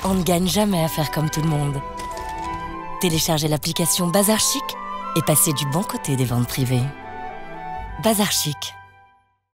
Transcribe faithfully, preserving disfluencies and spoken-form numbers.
On ne gagne jamais à faire comme tout le monde. Téléchargez l'application Bazar Chic et passez du bon côté des ventes privées. Bazar Chic.